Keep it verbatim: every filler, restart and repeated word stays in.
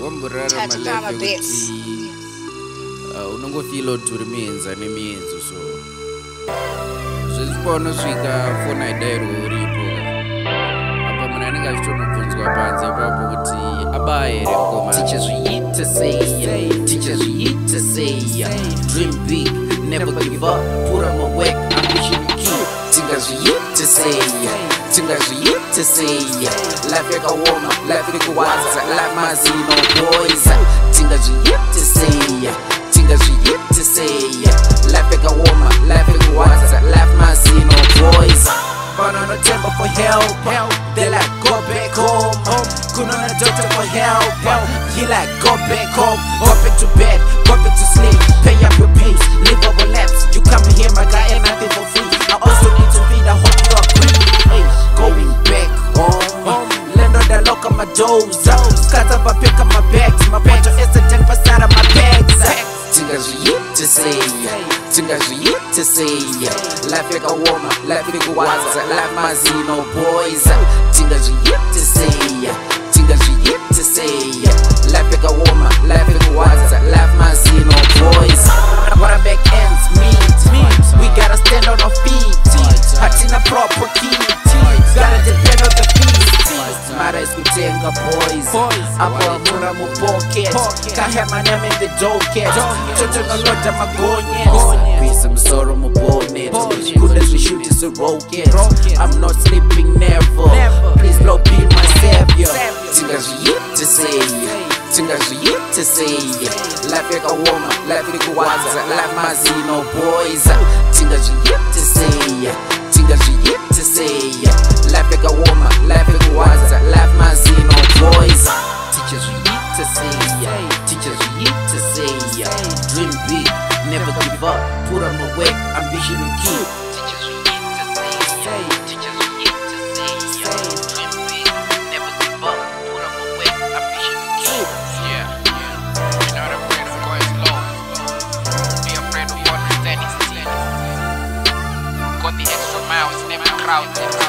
wamborara malife kuti unongofila kuti uri mienza nemienzo so zvezvipaonosvika fona idairwa uripo apa munhu anenge achitonobvunzwa panze ipapo kuti abaya here ngoma tichazviita sei tichazviita sei dream big never give up put on my work ambition key tingazviita sei tingazviita sei life yakaoma life irikuwadza life mazino boys tingazviita sei tingazviita sei life yakaoma life irikuwadza life mazino boys Banana temper for help, they like go back home. Kunona doctor for help, he like go back home. Go back to bed, go back to sleep. Pay up your bills, live over laps. You come here, my guy, and nothing for free. I also need to feed, I hope you agree. Hey, going back home, land on the lock of my doors. Cause up, I pick up my bags. My bunch of is a ten percent of my bags. Tingazviita sei tingazviita sei life yakaoma life irikuwadza life mazino boys tingazviita sei tingazviita sei life yakaoma life irikuwadza life mazino boys wanna make ends meet we gotta stand on our feet hatina proper key gotta depend on the feast mara is kutenga boys apa mura mu pocket can't have my name in the docket totono loda magonye peace I'm sorrow mu bonnet good as we shoot is a rocket I'm not sleeping never please Lord be my savior tingazviita sei tingazviita sei life yakaoma life irikuwadza life mazino boys tingazviita sei tingazviita sei life yakaoma life irikuwadza life mazino boys tichazviita sei tichazviita sei dream big never give up put on my work ambition and keep tichazviita sei tichazviita sei dream big never give up put on my work ambition and keep yeah you're not afraid of going slow be afraid of understanding got the extra miles never crowded